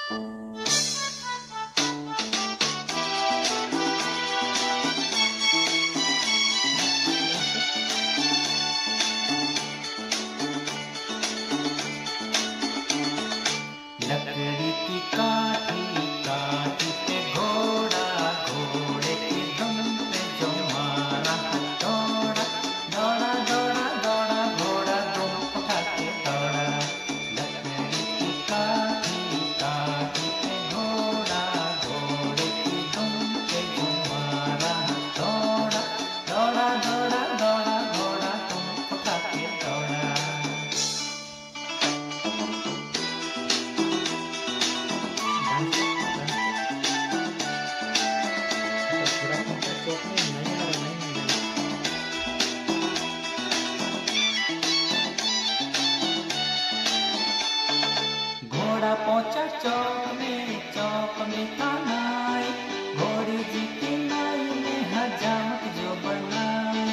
लकड़ी की काठी काठी पे घोड़ा, घोड़े की दुम पे जो मारा हथौड़ा, दौड़ा दौड़ा दौड़ा घोड़ा दुम उठा के दौड़ा। लकड़ी की काठी काठी पे घोड़ा, घोड़े की दुम पे जो मारा हथौड़ा, दौड़ा दौड़ा दौड़ा घोड़ा दुम उठा के दौड़ा। घोड़ा पहुंचा चौक में था नाई, घोड़ी जी की नाई ने हजामत जो बनाई।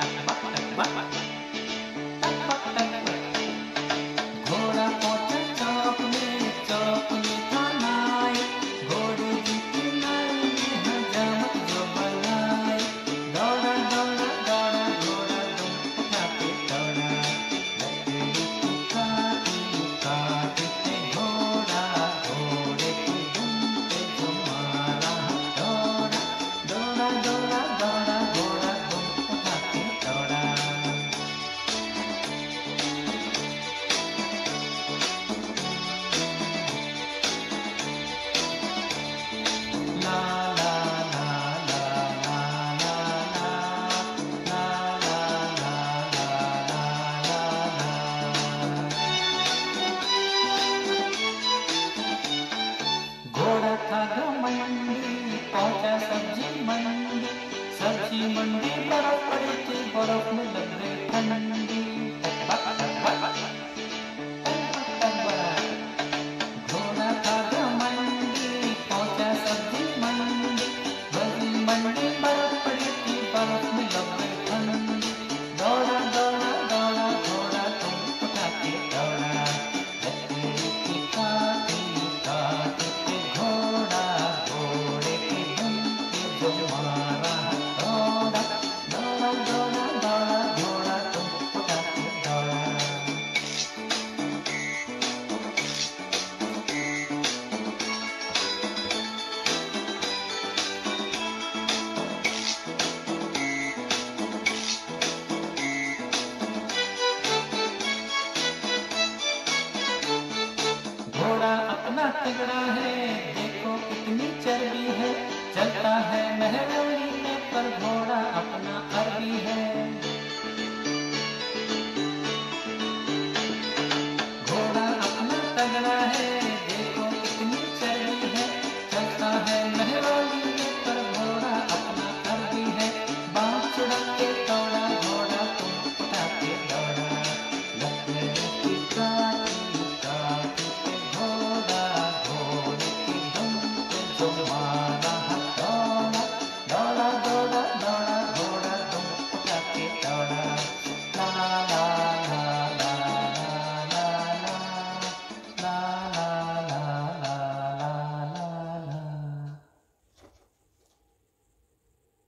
घोड़ा पहुंचा चौक में था नाई, घोड़ी जी की नाई ने हजामत जो बनाई। दौड़ा दौड़ा दौड़ा घोड़ा दुम उठा के दौड़ा। लकड़ी की काठी काठी पे घोड़ा, घोड़े की दुम पे जो मारा हथौड़ा, दौड़ा दौड़ा दौड़ा घोड़ा दुम उठा के दौड़ा। ला ला ला ला ला ला ला ला ला ला ला ला। घोड़ा था घमंडी पहुंचा सब्जी मंडी बर्फ पड़ी थी, बर्फ में लग गई ठंडी। घोड़ा था घमंडी पहुंचा सब्जी मंडी बर्फ पड़ी थी, बर्फ में लग गई ठंडी। दौड़ा दौड़ा दौड़ा घोड़ा तुम उठा के दौड़ा। लकड़ी की काठी काठी पे घोड़ा, घोड़े की दुम पे जो मारा हथौड़ा, दौड़ा दौड़ा दौड़ा घोड़ा तुम उठा के दौड़ा। घोड़ा अपना तगड़ा है, देखो कितनी चर्बी है, चलता है महरौली में पर घोड़ा अपना अरबी है।